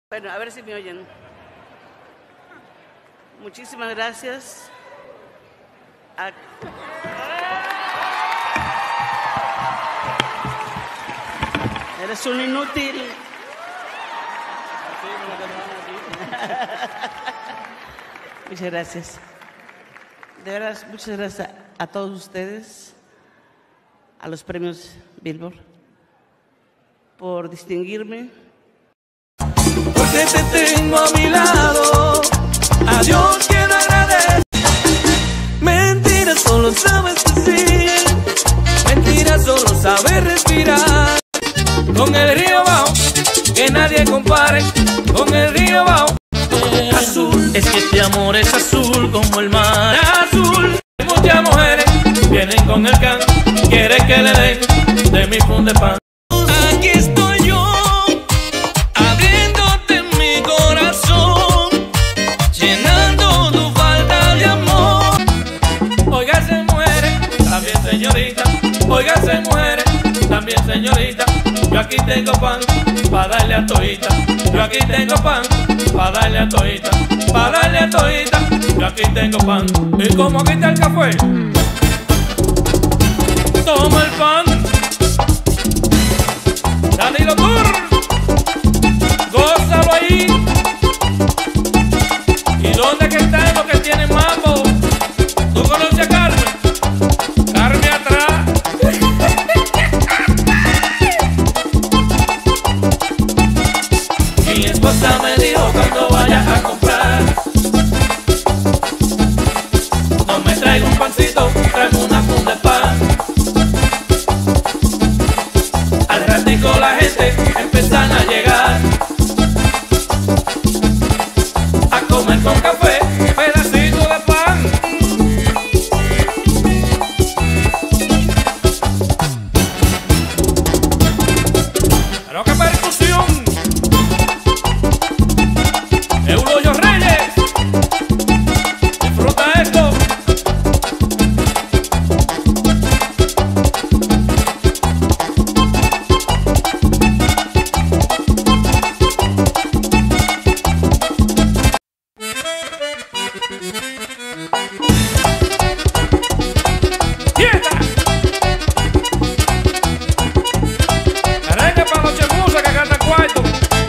Bueno, a ver si me oyen. Muchísimas gracias. Eres un inútil. Muchas gracias. De verdad, muchas gracias a todos ustedes, a los premios Billboard, por distinguirme. Porque te tengo a mi lado, a Dios quiero agradecer. Mentiras solo sabes decir, mentiras solo sabes respirar. Con el río Bajo, que nadie compare, con el río Bajo. Azul, es que este amor es azul como el mar. Azul, muchas mujeres vienen con el can, quieren que le den de mi funde pan. Aquí estoy yo, abriéndote mi corazón, llenando tu falta de amor. Óigase mujeres, también señorita, óigase mujeres, también señorita. Yo aquí tengo pan, pa' darle a todita. Yo aquí tengo pan, pa' darle a todita. Pa' darle a todita, yo aquí tengo pan. ¿Y cómo quita el café? Toma el pan. Danilo Tour, gózalo ahí. ¿Y dónde que están los que tienen mambo? ¿Tú conoces a Carmen? Carmen atrás. Mi esposa me dijo cuando vayas a comprar, no me traigo un pancito, traigo una funda de pan. Al ratico la gente empiezan a llegar, a comer con café, pedacito de pan. Pero qué percusión. Eulogio Reyes, disfruta esto. ¡Quieta! Arranca para los chefusas que cantan cuarto.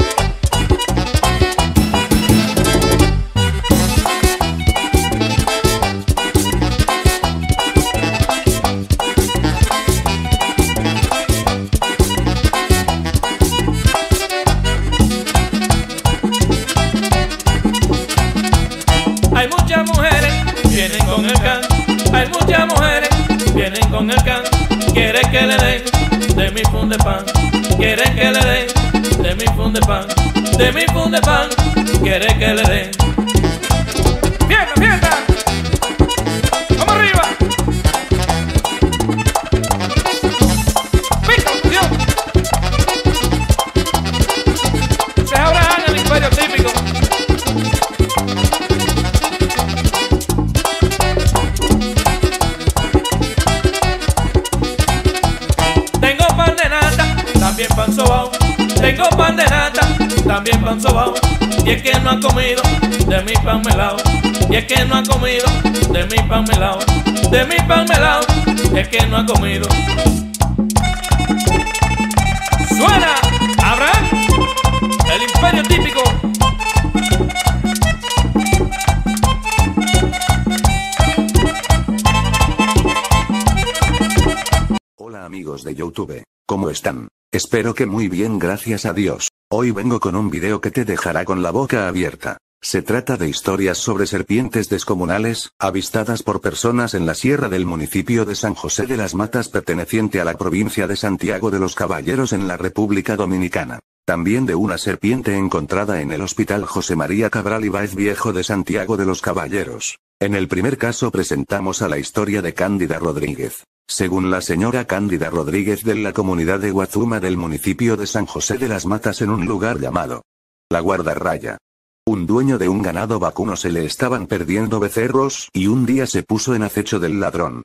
Hay muchas mujeres, vienen con el can. Hay muchas mujeres, vienen con el can. Quieren que le den de mi fun de pan. Quieren que le den de mi fun de pan. De mi fun de pan, quieren que le den. ¡Fiesta, fiesta! ¡Vamos arriba! ¡Pico, Dios! Se Abraham, el imperio típico. Tengo pan de nata, también pan sobao. Tengo pan de nata, también pan sobao. Y es que no ha comido de mi pan melao. Y es que no ha comido de mi pan melao. De mi pan melao, es que no ha comido. Suena Abraham, el imperio típico. Hola amigos de YouTube, ¿cómo están? Espero que muy bien, gracias a Dios. Hoy vengo con un video que te dejará con la boca abierta. Se trata de historias sobre serpientes descomunales, avistadas por personas en la sierra del municipio de San José de las Matas perteneciente a la provincia de Santiago de los Caballeros en la República Dominicana. También de una serpiente encontrada en el Hospital José María Cabral Ibáez Viejo de Santiago de los Caballeros. En el primer caso presentamos a la historia de Cándida Rodríguez. Según la señora Cándida Rodríguez de la comunidad de Guazuma del municipio de San José de las Matas en un lugar llamado La Guardarraya. Un dueño de un ganado vacuno se le estaban perdiendo becerros y un día se puso en acecho del ladrón.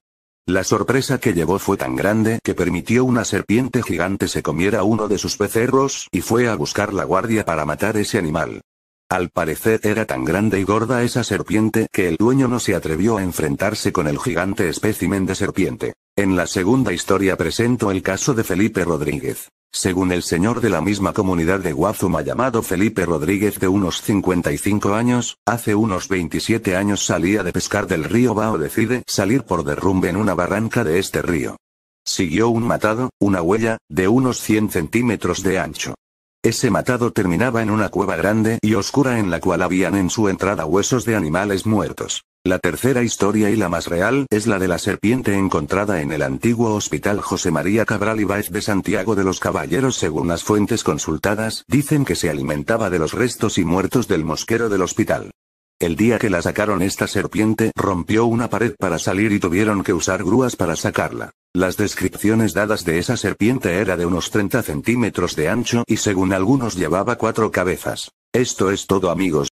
La sorpresa que llevó fue tan grande que permitió una serpiente gigante se comiera uno de sus becerros y fue a buscar la guardia para matar ese animal. Al parecer era tan grande y gorda esa serpiente que el dueño no se atrevió a enfrentarse con el gigante espécimen de serpiente. En la segunda historia presento el caso de Felipe Rodríguez. Según el señor de la misma comunidad de Guazuma llamado Felipe Rodríguez de unos 55 años, hace unos 27 años salía de pescar del río Bao. Decide salir por derrumbe en una barranca de este río. Siguió un matado, una huella, de unos 100 centímetros de ancho. Ese matado terminaba en una cueva grande y oscura en la cual habían en su entrada huesos de animales muertos. La tercera historia y la más real es la de la serpiente encontrada en el antiguo Hospital José María Cabral Ibáez de Santiago de los Caballeros. Según las fuentes consultadas, dicen que se alimentaba de los restos y muertos del mosquero del hospital. El día que la sacaron, esta serpiente rompió una pared para salir y tuvieron que usar grúas para sacarla. Las descripciones dadas de esa serpiente era de unos 30 centímetros de ancho y según algunos llevaba 4 cabezas. Esto es todo, amigos.